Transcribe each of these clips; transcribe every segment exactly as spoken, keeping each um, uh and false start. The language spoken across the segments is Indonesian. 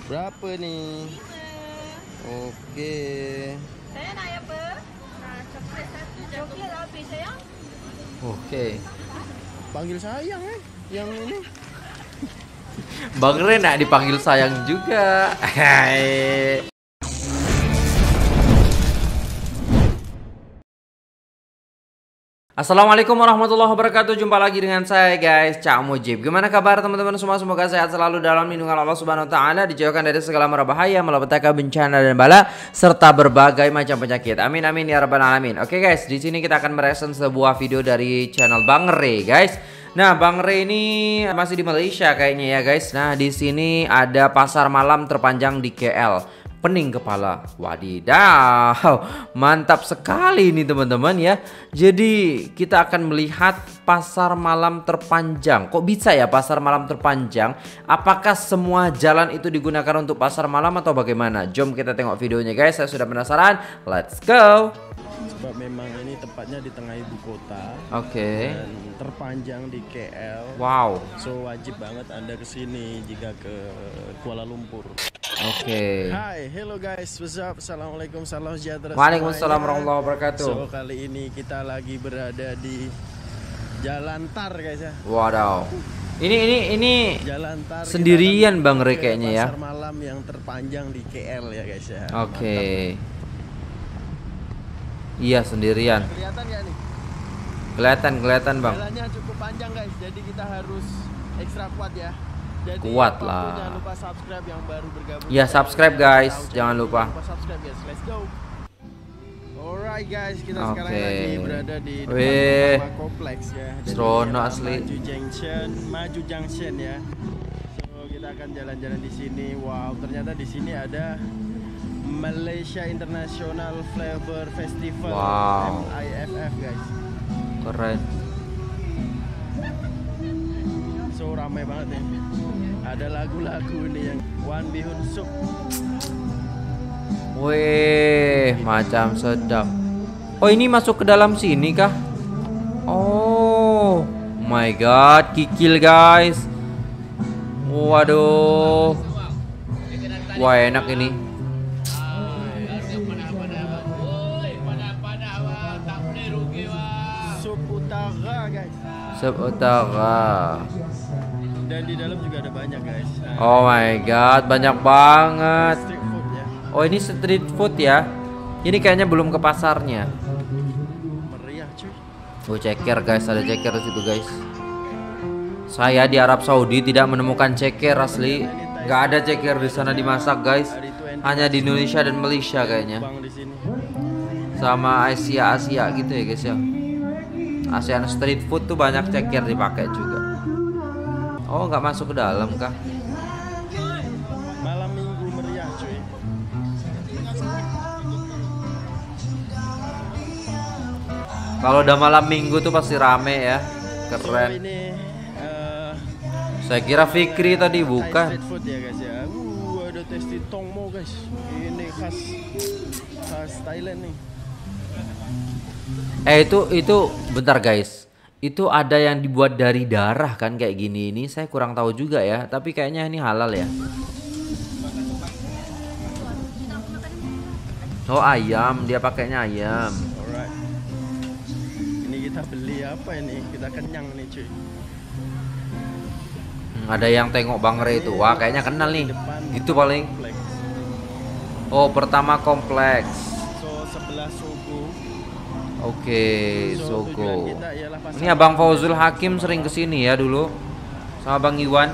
Berapa nih? Oke. Saya nak apa? Nah, coklat satu. Coklat habis sayang. Oke. Panggil sayang eh. Yang ini. Bang Re nak dipanggil sayang juga. Hai. Assalamualaikum warahmatullahi wabarakatuh. Jumpa lagi dengan saya guys, Cak Mujib. Gimana kabar teman-teman semua? Semoga sehat selalu dalam lindungan Allah Subhanahu wa taala, dijauhkan dari segala mara bahaya, malapetaka, bencana dan bala serta berbagai macam penyakit. Amin amin ya rabbal alamin. Oke guys, di sini kita akan mereaction sebuah video dari channel Bang Re guys. Nah, Bang Re ini masih di Malaysia kayaknya ya guys. Nah, di sini ada pasar malam terpanjang di K L. Pening kepala. Wadidaw, mantap sekali ini teman-teman ya. Jadi kita akan melihat pasar malam terpanjang. Kok bisa ya pasar malam terpanjang? Apakah semua jalan itu digunakan untuk pasar malam atau bagaimana? Jom kita tengok videonya guys. Saya sudah penasaran. Let's go. Sebab memang ini tepatnya di tengah ibu kota. Oke. Okay. Dan terpanjang di K L. Wow. So wajib banget Anda kesini jika ke Kuala Lumpur. Oke. Okay. Hai, hello guys, what's up? Assalamualaikum, salam sejahtera. Waalaikumsalam warahmatullahi wabarakatuh. So kali ini kita lagi berada di Jalan Tar guys ya. Wadaw. Ini ini ini Jalan Tar sendirian Bang Re kayaknya ya. Pasar malam yang terpanjang di K L ya guys ya. Oke. Okay. Iya sendirian. Kelihatan ya nih? Kelihatan kelihatan Bang. Jalannya cukup panjang guys, jadi kita harus ekstra kuat ya. Jadi kuat lah. Jangan lupa subscribe yang baru bergabung. Ya subscribe guys, jangan lupa. Jangan lupa subscribe guys. Let's go. Alright guys, kita okay. sekarang lagi berada di depan Wih. kompleks ya. Serono asli. Maju Junction, Maju Junction ya. So kita akan jalan-jalan di sini. Wow, ternyata di sini ada Malaysia International Flavor Festival. Wow. M I F F guys. Keren. So ramai banget ya. Ada lagu-lagu nih yang Wan Bihun Suk. Wih, macam sedap. Oh, ini masuk ke dalam sini kah? Oh my god, kikil guys. Waduh. Wah, enak ini. Sup utara guys. Sup utara. Dan di dalam juga ada banyak guys. Nah, oh my god, banyak banget. street food ya. Oh, ini street food ya. Ini kayaknya belum ke pasarnya. Meriah cuy. Oh, ceker guys, ada ceker di situ guys. Saya di Arab Saudi tidak menemukan ceker asli. Nggak ada ceker di sana dimasak guys. Hanya di Indonesia dan Malaysia kayaknya. Sama Asia Asia gitu ya guys ya. ASEAN street food tuh banyak ceker dipakai juga. Oh, nggak masuk ke dalam kah? Malam minggu meriah cuy. Kalau udah malam minggu tuh pasti rame ya. So, Keren. ini uh, Saya kira Fikri tadi bukan. street food ya guys ya. Uh, ada tasty tongmo guys. Ini khas khas Thailand nih. Eh itu itu bentar guys. Itu ada yang dibuat dari darah kan kayak gini ini. Saya kurang tahu juga ya. Tapi kayaknya ini halal ya. Oh, ayam, dia pakainya ayam. Alright. Ini kita beli apa ini? Kita kenyang nih cuy. Hmm, ada yang tengok Bang Re itu. Wah, kayaknya kenal nih. Itu paling. Kompleks. Oh, pertama kompleks. So sebelah Sogo. Oke, So, Sogo. tujuan kita ialah pasar Ini Abang Fauzul Hakim sering kesini ya dulu. Sama Bang Iwan.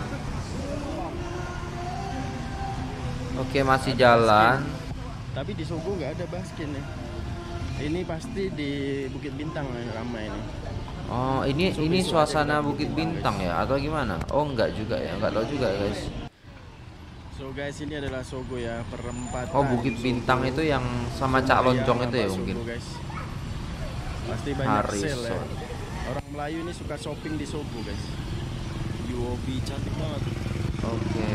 Oke, masih jalan. Tapi di Sogo nggak ada baskin nih. Ini pasti di Bukit Bintang nih, ramai nih. Oh, ini So, ini besok suasana ada Bukit Bintang, Bintang ya atau gimana? Oh, enggak juga ya. Enggak tahu juga guys. So guys, ini adalah Sogo ya, perempatan. Oh, Bukit Sogo. Bintang itu yang sama Cak Loncong itu ya Sogo, mungkin. guys. Pasti banyak Harrison. sale ya. Orang Melayu ini suka shopping di Sogo guys. U O B cantik banget. Oke.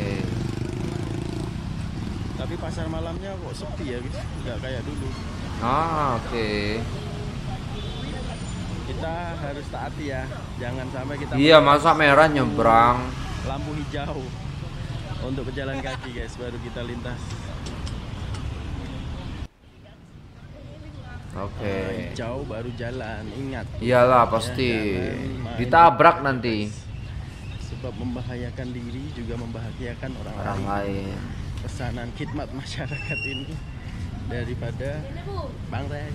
Tapi pasar malamnya kok sepi ya guys, nggak kayak dulu. Ah, oke. Kita harus taati ya, jangan sampai kita Iya, masa merah nyebrang. lampu hijau. Untuk pejalan kaki guys, baru kita lintas. Oke. Nah, hijau baru jalan, ingat. Iyalah Ya, pasti jangan main ditabrak guys. nanti Sebab membahayakan diri juga membahayakan orang, orang lain. lain. Pesanan khidmat masyarakat ini daripada Bang Ray.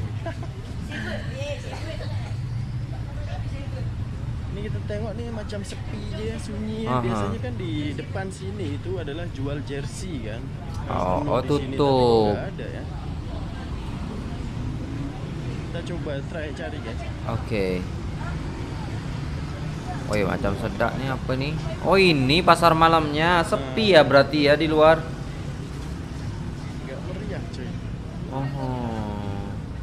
Ini kita tengok nih macam sepi dia, sunyi ya. Aha. Biasanya kan di depan sini itu adalah jual jersey kan. Oh, Penuh oh, di sini, tapi tutup. nggak ada ya. Kita coba try cari guys. Oke. Oh iya, macam sedak nih apa nih? Oh ini pasar malamnya sepi ya berarti ya di luar. Nggak meriah cuy. Oh.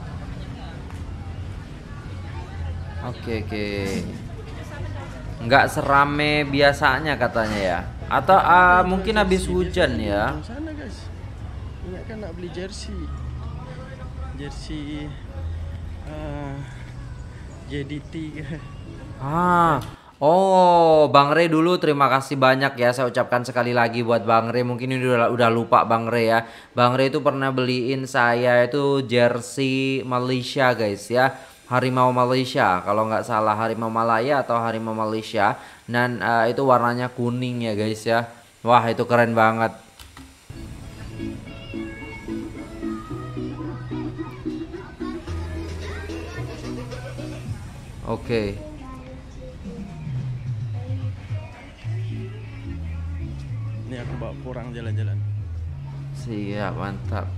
Oke oke. Nggak serame biasanya katanya ya. Atau ah, mungkin habis hujan ya. Di sana guys. Ingat kan nak beli jersey. Jersey uh, J D T. Ah, oh, Bang Rey dulu terima kasih banyak ya. Saya ucapkan sekali lagi buat Bang Rey. Mungkin ini udah, udah lupa Bang Rey ya. Bang Rey itu pernah beliin saya itu jersey Malaysia guys ya. Harimau Malaysia, kalau nggak salah Harimau Malaya atau Harimau Malaysia. Dan uh, itu warnanya kuning ya guys ya. Wah itu keren banget. Oke. Ini aku bawa kurang jalan-jalan. Siap, mantap.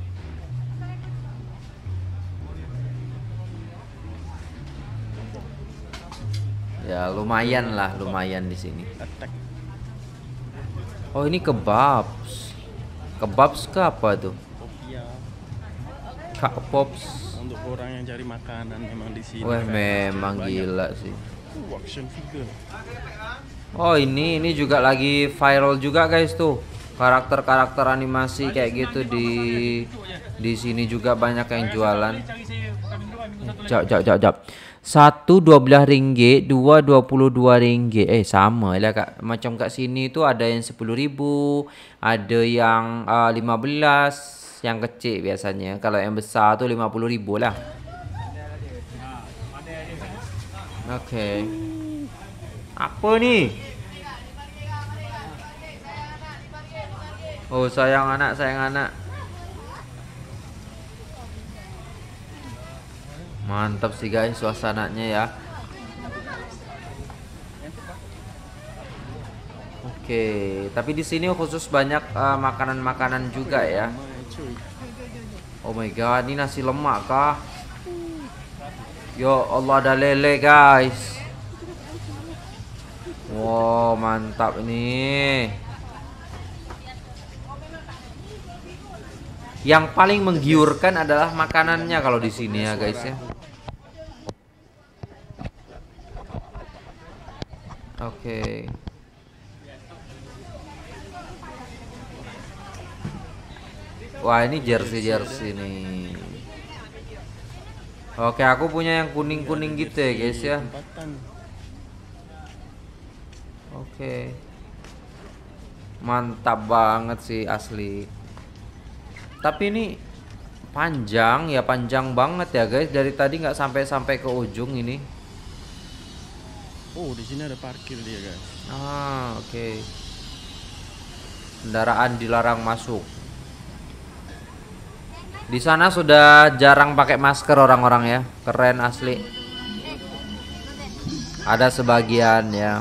Ya lumayan lah, lumayan di sini. Attack. Oh ini kebabs. Kebabs ke apa tuh? Kopia. Kak Pops. Untuk orang yang cari makanan memang di sini. Wah kan. memang Banyak. gila sih. Uh, action figure. Oh ini ini juga lagi viral juga guys tuh. Karakter-karakter animasi kayak gitu di di sini juga banyak yang jualan. Jap jap jap jap. Satu dua belas ringgit, dua dua puluh dua ringgit. Eh sama lah kak. Macam kat sini tuh ada yang sepuluh ribu, ada yang uh, lima belas, yang kecil biasanya. Kalau yang besar tuh lima puluh ribu lah. Oke. Okay. Apa nih? Oh sayang anak, sayang anak. Mantap sih guys suasananya ya. Oke, tapi di sini khusus banyak makanan-makanan uh, juga ya. Oh my god, ini nasi lemak kah? Yo Allah ada lele guys. Wow, mantap ini. Yang paling menggiurkan adalah makanannya kalau di sini ya guys ya. Oke. Wah ini jersey-jersey nih. Oke aku punya yang kuning-kuning gitu ya guys ya. Oke. Mantap banget sih asli. Tapi ini panjang ya, panjang banget ya guys. Dari tadi nggak sampai-sampai ke ujung ini. Oh di sini ada parkir dia guys. Ah oke. Okay. Kendaraan dilarang masuk. Di sana sudah jarang pakai masker orang-orang ya. Keren asli. Ada sebagian ya.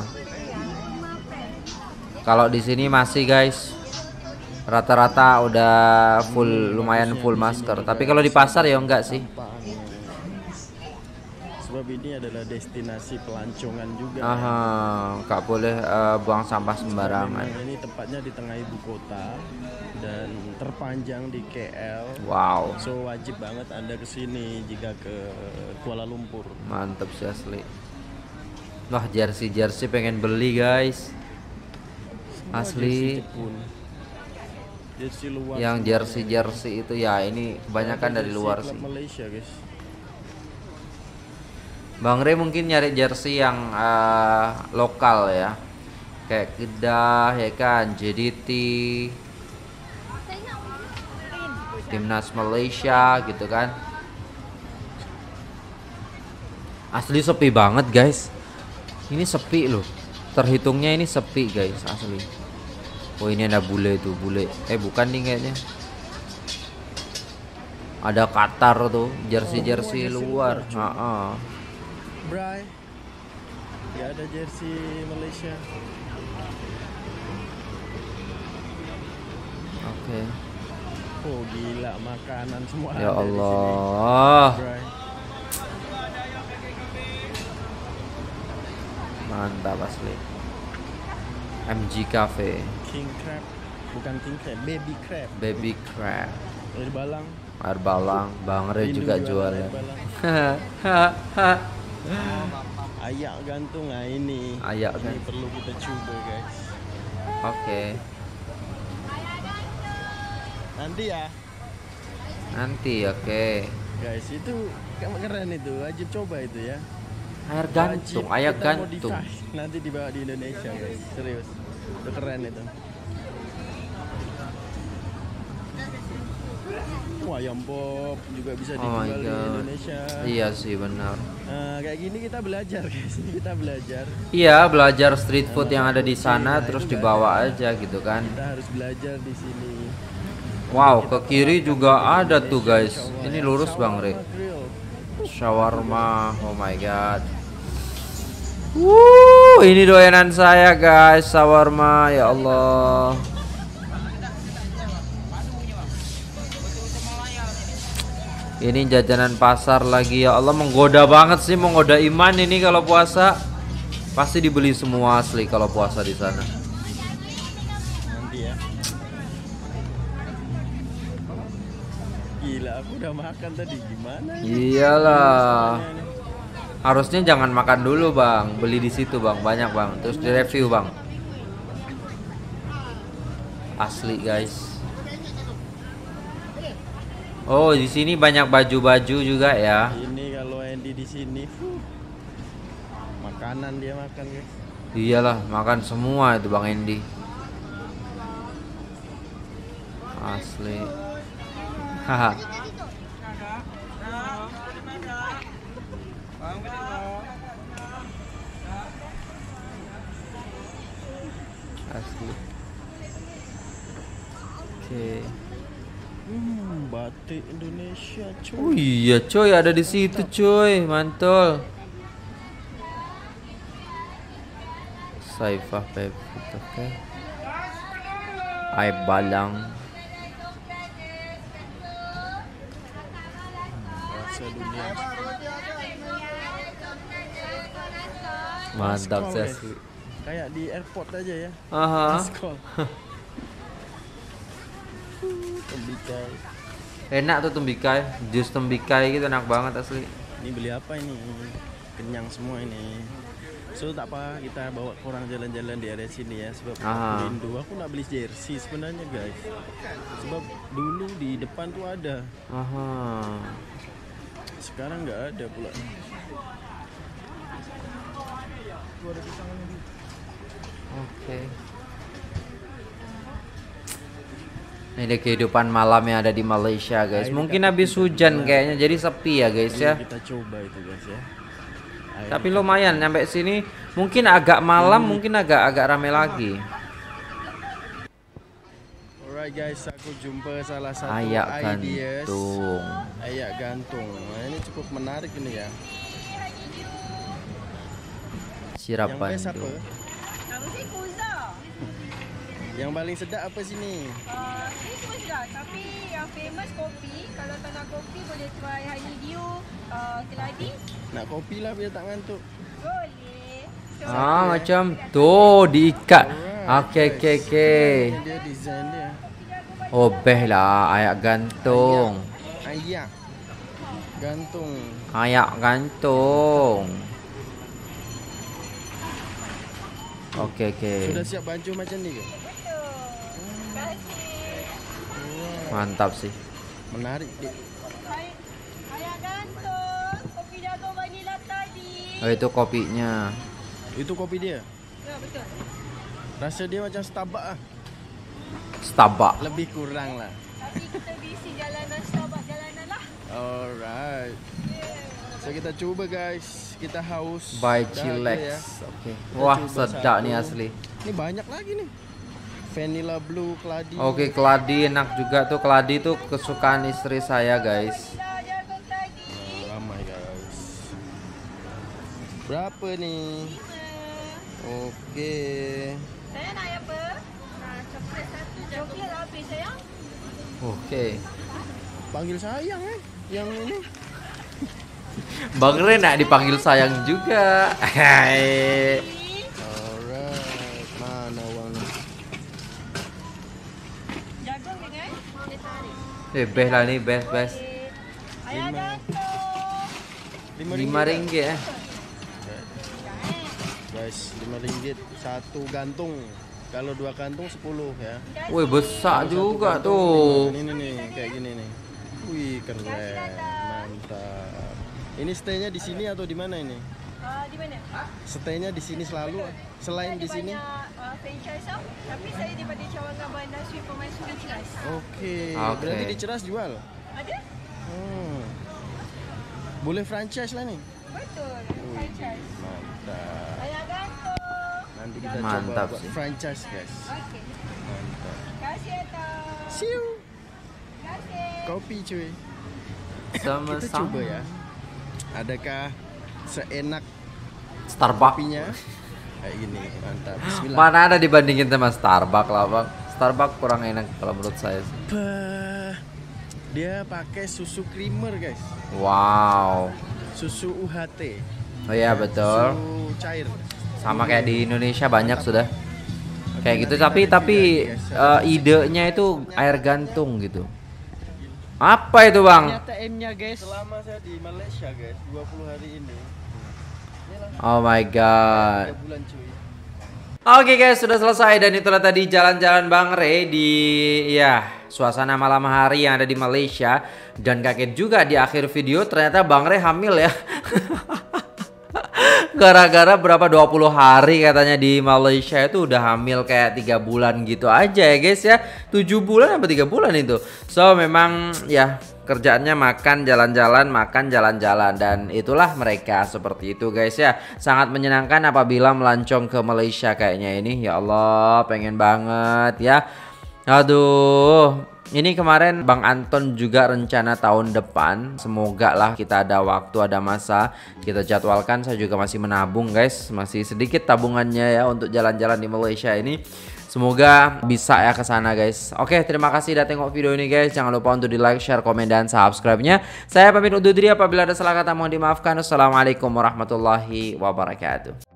Kalau di sini masih guys. Rata-rata udah full, lumayan full masker. Tapi kalau di pasar ya enggak sih. Sebab ini adalah destinasi pelancongan juga. Aha, nggak boleh uh, buang sampah sembarangan. Ini tepatnya di tengah ibu kota dan terpanjang di K L. Wow. So wajib banget Anda kesini jika ke Kuala Lumpur. Mantap sih asli. Wah jersey jersey pengen beli guys. Semua Asli. jersey Jepun. Jersey luar Yang semuanya. jersey jersey itu ya ini kebanyakan Ada dari jersey luar klub sih. Malaysia guys. Bang Rey mungkin nyari jersey yang uh, lokal ya. Kayak Kedah ya kan, J D T, Timnas Malaysia gitu kan. Asli sepi banget guys. Ini sepi loh. Terhitungnya ini sepi guys asli. Oh ini ada bule tuh, bule. Eh bukan nih kayaknya. Ada Qatar tuh, jersey-jersey luar. Heeh. Bray. Ya ada jersey Malaysia. Oke. Oh gila, makanan semua Ya ada di sini. Allah. Bray. Mantap asli. M G Cafe, King crab, bukan king crab, baby crab. Baby Crab, Air balang. air balang, Bang Re Rindu juga jualan jualnya. air balang. Ayak gantung, nah ini. Ayak Ini gantung. perlu kita coba guys. Oke, Nanti ya. nanti oke. Guys, itu keren itu, wajib coba itu ya. Air Wajib gantung, air kita gantung. modify. Nanti dibawa di Indonesia guys, serius. Itu keren itu. Wah, ayam pop juga bisa Oh my dijual di God. Indonesia. Iya sih benar. Nah, kayak gini kita belajar guys, ini kita belajar. Iya, belajar street food yang ada di sana Nah, terus itu nggak dibawa ada. aja gitu kan. Kita harus belajar di sini. Wow, ke kiri juga ada tuh guys. Ini lurus Bang Re. Shawarma grill. Shawarma, oh my god. Wuh, ini doyanan saya guys, shawarma ya Allah. Ini jajanan pasar lagi ya Allah, menggoda banget sih, menggoda iman ini kalau puasa. Pasti dibeli semua asli kalau puasa di sana. Nanti ya. Gila, aku udah makan tadi, gimana? ini? Iyalah. Semuanya nih. Harusnya jangan makan dulu bang, beli di situ bang, banyak bang, terus direview bang. Asli guys. Oh di sini banyak baju-baju juga ya. Ini kalau Andy di sini, fuh, makanan dia makan guys. Iyalah makan semua itu bang Endi. Asli. Haha. Asli. Oke. Hmm, batik Indonesia cuy. Oh iya coy, ada di situ coy, mantul. Saifah Pepit, oke. Air balang. Bahasa dunia. Mantap Maskol, sih guys. asli. Kayak di airport aja ya. Aha. Maskol. Tembikai. Enak tuh tembikai, jus tembikai gitu enak banget asli. Ini beli apa ini? Kenyang semua ini. So tak apa, kita bawa kurang jalan-jalan di area sini ya. Sebab Ah. aku rindu. Aku nak beli jersey sebenarnya guys. Sebab dulu di depan tuh ada. Aha. Sekarang nggak ada pula. Oke. Ini ada kehidupan malam yang ada di Malaysia guys. Mungkin habis hujan kayaknya jadi sepi ya guys ya. Ayo kita coba itu guys ya. Ayo. Tapi lumayan nyampe sini mungkin agak malam, mungkin agak agak rame lagi. Alright guys, aku jumpa salah satu Ayak ideas. gantung. Ayak gantung. Nah, ini cukup menarik ini ya. Sirap Yang best apa? Bandung. Nama saya Kuza. Yang paling sedap apa sini? Uh, ini semua sedap. Tapi yang famous kopi. Kalau tak nak kopi boleh try honeydew, uh, keladi. Nak kopi lah biar tak ngantuk. Boleh. So, Ah macam tuh diikat. Alright, Oke guys. oke oke. Ini dia design dia. Oh beh lah ayak gantung. Ayak gantung. Ayak gantung. Oke oke. Sudah siap baju macam ni ke? betul. Terima kasih. Mantap sih. Menarik dik. Ay- Ayah gantung. Kopi jagung vanila tadi. Oh itu kopinya. Itu kopi dia. Ya, betul. Rasa dia macam Starbucks ah. Starbucks. Lebih kurang lah. Tapi kita bisi jalanan Starbucks jalanan lah. Alright. So kita coba guys. Kita haus. By Dah Chillax. ada ya. Oke. Kita Wah, coba sedap satu. nih asli. Ini banyak lagi nih. Vanilla blue, keladi. Oke, keladi enak juga tuh. Keladi tuh kesukaan istri saya, guys. Gila jagung tadi. Oh, ramai guys. Berapa nih? Lima. Oke. Saya nak apa? Nah, coklat satu. Coklat habis sayang. Oke. Panggil sayang eh. Yang ini. Bang Ren nak dipanggil sayang juga. Hai. Alright. Mana uangnya? Jagung dengan teh tarik. Eh, best lah nih, best, best. Ayah Lima. gantung. Lima ringgit eh. Guys, lima ringgit satu gantung. Kalau dua kantung sepuluh ya. Wih, besar Kalau satu juga gantung tuh. lima. Ini nih, kayak gini nih. Wih, keren. Mantap. Ini stay-nya di sini atau di mana ini? Ah, di mana? Stay-nya di sini selalu. Selain Ada di sini. banyak uh, franchise tau. Tapi saya daripada cawangan Bandar Sweet pemain Sweet Cheras. Oke. Oke. Berarti di Ceras jual. Ada? Hmm. Boleh franchise lah nih. Betul. Wih, Franchise. mantap. Ayah gantung. Nanti kita Mantap coba buat sih. franchise, guys. Okey. Mantap. Terima kasih Atta. Siu. Terima kasih. Kopi cuy. Sama Kita coba ya. Adakah seenak Starbucks. kopinya? Kayak gini, mantap. Bismillah. Mana ada dibandingin sama Starbucks lah, Bang. Starbucks kurang enak kalau menurut saya sih. Bah, dia pakai susu creamer, guys. Wow. Susu U H T. Oh iya, betul. Susu cair. Sama kayak di Indonesia banyak sudah. Kayak gitu, tapi tapi eh, idenya itu air gantung gitu. Apa itu, Bang? Ternyata M-nya, guys. Selama saya di Malaysia, guys, dua puluh hari ini. Oh my god. tiga bulan cuy. Oke guys, sudah selesai dan itulah tadi jalan-jalan Bang Re di ya suasana malam hari yang ada di Malaysia. Dan kaget juga di akhir video ternyata Bang Re hamil ya. Gara-gara berapa dua puluh hari katanya di Malaysia itu udah hamil kayak tiga bulan gitu aja ya guys ya. tujuh bulan apa tiga bulan itu. So memang ya kerjaannya makan jalan-jalan, makan jalan-jalan, dan itulah mereka seperti itu guys ya. Sangat menyenangkan apabila melancong ke Malaysia kayaknya ini. Ya Allah, pengen banget ya. Aduh. Ini kemarin Bang Anton juga rencana tahun depan. Semoga lah kita ada waktu, ada masa kita jadwalkan. Saya juga masih menabung guys. Masih sedikit tabungannya ya untuk jalan-jalan di Malaysia ini. Semoga bisa ya ke sana guys. Oke, terima kasih udah tengok video ini guys. Jangan lupa untuk di like, share, komen, dan subscribe-nya. Saya pamit undur diri, apabila ada salah kata mohon dimaafkan. Assalamualaikum warahmatullahi wabarakatuh.